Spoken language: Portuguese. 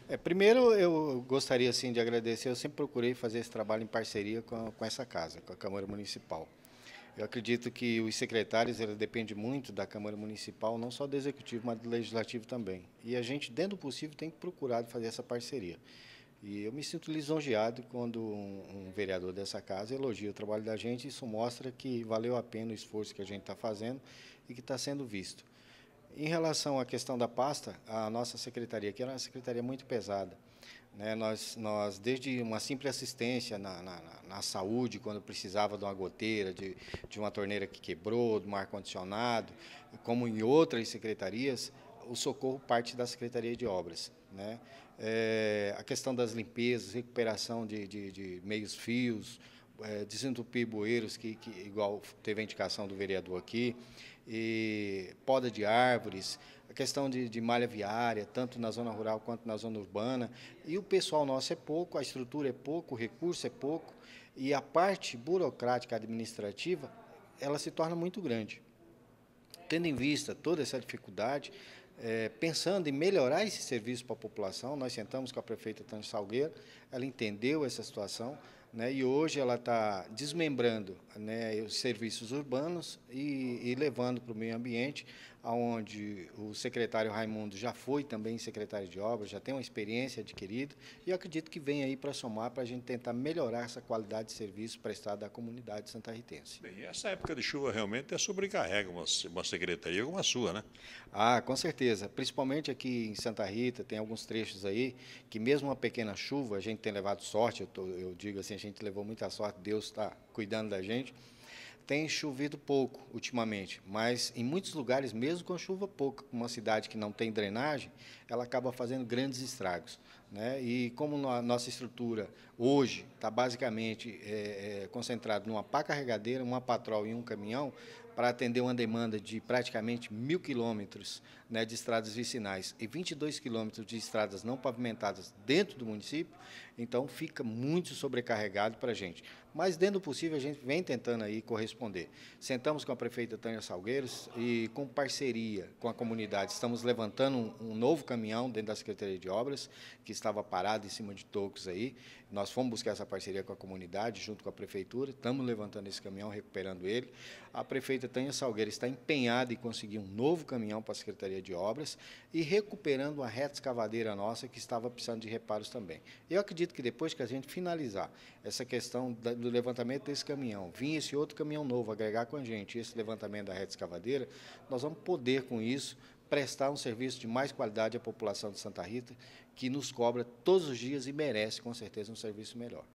Primeiro, eu gostaria assim, de agradecer. Eu sempre procurei fazer esse trabalho em parceria com essa casa, com a Câmara Municipal. Eu acredito que os secretários eles dependem muito da Câmara Municipal, não só do Executivo, mas do Legislativo também. E a gente, dentro do possível, tem procurado fazer essa parceria. E eu me sinto lisonjeado quando um vereador dessa casa elogia o trabalho da gente. Isso mostra que valeu a pena o esforço que a gente está fazendo e que está sendo visto. Em relação à questão da pasta, a nossa secretaria, que era uma secretaria muito pesada, né? Nós, desde uma simples assistência na saúde, quando precisava de uma goteira, de uma torneira que quebrou, de um ar-condicionado, como em outras secretarias, o socorro parte da Secretaria de Obras, né? A questão das limpezas, recuperação de meios fios, desentupir bueiros, que igual teve a indicação do vereador aqui, e poda de árvores, a questão de malha viária, tanto na zona rural quanto na zona urbana. E o pessoal nosso é pouco, a estrutura é pouco, o recurso é pouco, e a parte burocrática administrativa, ela se torna muito grande. Tendo em vista toda essa dificuldade, pensando em melhorar esse serviço para a população, nós sentamos com a prefeita Tânia Salgueiro, ela entendeu essa situação, né, e hoje ela está desmembrando, né, os serviços urbanos e levando para o meio ambiente, onde o secretário Raimundo já foi também secretário de obras, já tem uma experiência adquirida, e eu acredito que vem aí para somar, para a gente tentar melhorar essa qualidade de serviço prestado à comunidade santarritense. Bem, essa época de chuva realmente sobrecarrega uma secretaria como a sua, né? Ah, com certeza. Principalmente aqui em Santa Rita, tem alguns trechos aí que mesmo uma pequena chuva, a gente tem levado sorte, eu digo assim, a gente levou muita sorte, Deus está cuidando da gente. Tem chovido pouco ultimamente, mas em muitos lugares, mesmo com chuva pouca, uma cidade que não tem drenagem, ela acaba fazendo grandes estragos, né? E como a nossa estrutura hoje está basicamente concentrada numa pá carregadeira, uma patrol e um caminhão, para atender uma demanda de praticamente 1.000 quilômetros, né, de estradas vicinais e 22 quilômetros de estradas não pavimentadas dentro do município, então fica muito sobrecarregado para a gente. Mas, dentro do possível, a gente vem tentando aí corresponder. Sentamos com a prefeita Tânia Salgueiros e, com parceria com a comunidade, estamos levantando um novo caminhão dentro da Secretaria de Obras, que estava parado em cima de tocos aí. Nós fomos buscar essa parceria com a comunidade, junto com a prefeitura, estamos levantando esse caminhão, recuperando ele. A prefeita Tânia Salgueiro está empenhada em conseguir um novo caminhão para a Secretaria de Obras e recuperando uma reta escavadeira nossa que estava precisando de reparos também. Eu acredito que depois que a gente finalizar essa questão do levantamento desse caminhão, vir esse outro caminhão novo agregar com a gente esse levantamento da reta escavadeira, nós vamos poder, com isso, prestar um serviço de mais qualidade à população de Santa Rita, que nos cobra todos os dias e merece, com certeza, um serviço melhor.